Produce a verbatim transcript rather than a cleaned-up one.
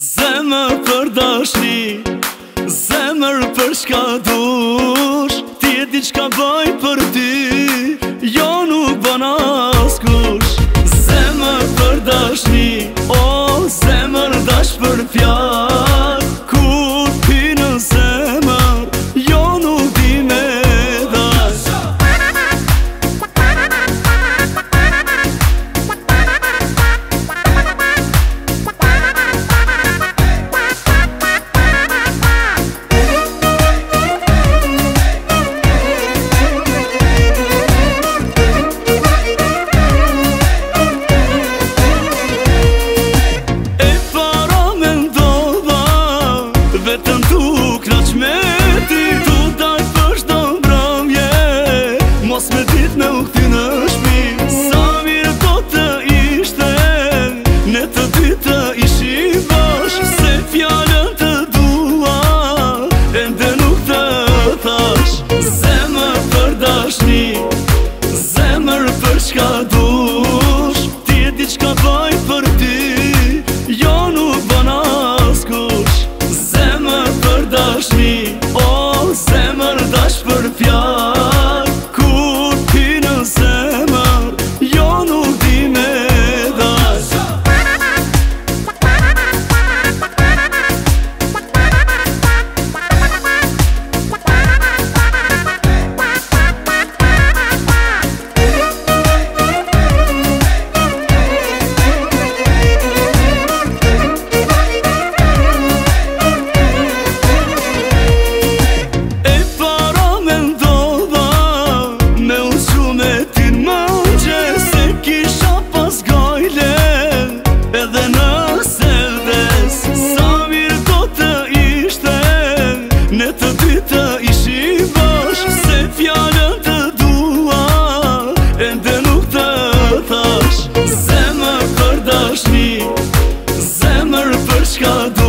Zemër për dashni, zemër për shka dush, ti e di qka bëj për ty, jo nuk bën askush. Zemër për dashni, o zemër dash për fjall, kur ti në zemër, jo nuk di me dash. Vetëm tu knaq me ti, tu daj për shdo mbrëmje, mos me dit me u këti në shpi. Sa mirë do të ishte, ne të dy të ishi bash, se fjallën të dua, ende nuk të thash. Zemër për dashni, zemër për shka dush, ti e di qka bëj për ty, jo nuk bën askush. Zemër për dashni, o zemër dash për fjall, kur ti në zemër, jo nuk di me dash. Ne të dy të ishi bash, se fjallën të dua, ende nuk të thash. Zemër për dashni, zemër për shka